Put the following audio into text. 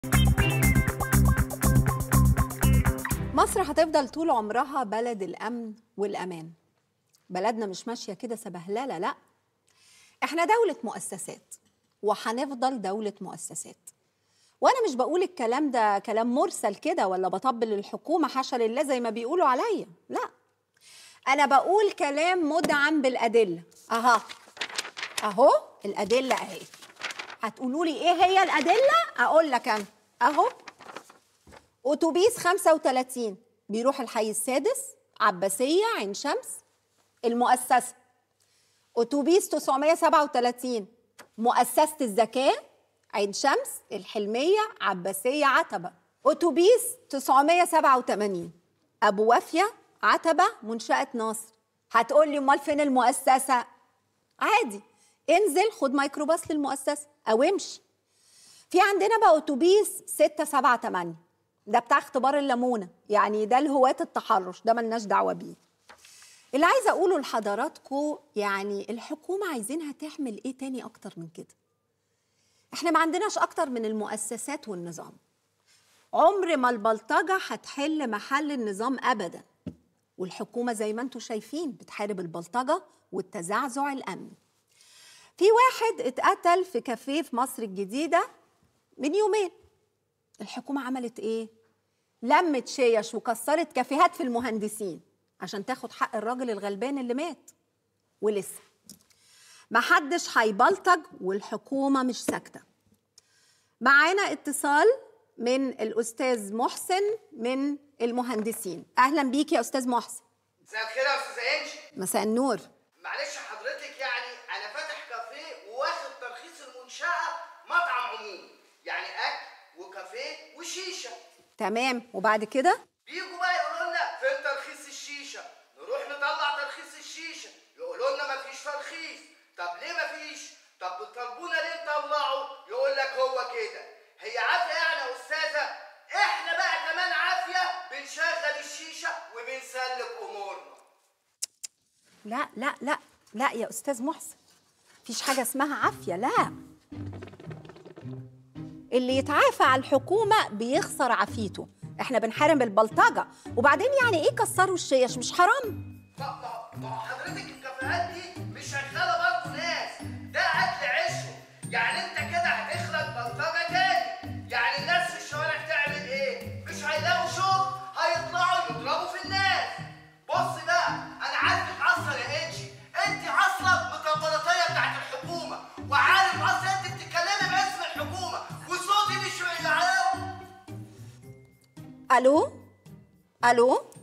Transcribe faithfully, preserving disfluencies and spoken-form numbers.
مصر هتفضل طول عمرها بلد الأمن والأمان. بلدنا مش ماشية كده سبهللة، لا، احنا دولة مؤسسات وهنفضل دولة مؤسسات. وانا مش بقول الكلام ده كلام مرسل كده ولا بطبل الحكومة حاشا لله زي ما بيقولوا عليا، لا، انا بقول كلام مدعم بالأدلة. اها اهو الأدلة اهي. هتقولوا لي ايه هي الأدلة؟ اقول لك انا اهو. أتوبيس خمسة وثلاثين بيروح الحي السادس، عباسية، عين شمس، المؤسسة. أتوبيس تسعمية وسبعة وثلاثين مؤسسة الزكاة، عين شمس، الحلمية، عباسية، عتبة. أتوبيس تسعمية وسبعة وثمانين أبو وافية، عتبة، منشأة ناصر. هتقول لي أمال فين المؤسسة؟ عادي، انزل خد ميكروباص للمؤسسة أو امشي. في عندنا بقى أتوبيس ستة سبعة ثمانية، ده بتاع اختبار الليمونة، يعني ده لهواة التحرش، ده ملناش دعوة بيه. اللي عايزة أقوله لحضراتكم يعني الحكومة عايزينها تعمل إيه تاني أكتر من كده؟ إحنا ما عندناش أكتر من المؤسسات والنظام. عمر ما البلطجة هتحل محل النظام أبداً، والحكومة زي ما أنتم شايفين بتحارب البلطجة والتزعزع الأمني. في واحد اتقتل في كافيه في مصر الجديدة من يومين. الحكومة عملت إيه؟ لمت شيش وكسرت كافيهات في المهندسين عشان تاخد حق الراجل الغلبان اللي مات. ولسه محدش هيبلطج والحكومة مش ساكتة. معانا اتصال من الأستاذ محسن من المهندسين. أهلا بيك يا أستاذ محسن. مساء الخير يا أستاذ إنجي. مساء النور. معلش حضرتك، يعني أنا فاتح كافيه وواخد ترخيص المنشأة مطعم عمومي، يعني أكل وكافيه وشيشة. تمام، وبعد كده؟ بيجوا بقى يقولوا لنا فين ترخيص الشيشة؟ نروح نطلع ترخيص الشيشة، يقولوا لنا مفيش ترخيص. طب ليه مفيش؟ طب بتطالبونا ليه نطلعه؟ يقول لك هو كده. هي عافية يعني يا أستاذة؟ إحنا بقى كمان عافية بنشغل الشيشة وبنسلك أمورنا. لا لا لا لا يا أستاذ محسن، مفيش حاجة اسمها عافية، لا. اللي يتعافى على الحكومة بيخسر عافيته. احنا بنحارب البلطجة، وبعدين يعني ايه كسروا الشيش؟ مش حرام؟ ما ما حضرتك الكافيهات دي مش شغالة برضه ناس، ده أكل عيشهم. يعني أنت كده هتخلق بلطجة تاني. يعني الناس في الشوارع تعمل إيه؟ مش هيلاقوا شغل، هيطلعوا يضربوا في الناس. بص بقى، أنا عارفك أصلا يا إنجي، أنت أصلا مكبراتية بتاعت الحكومة، وعارف أصلا أنت بتتكلمي باسم الحكومة، وصوتي مش معاهم. الو الو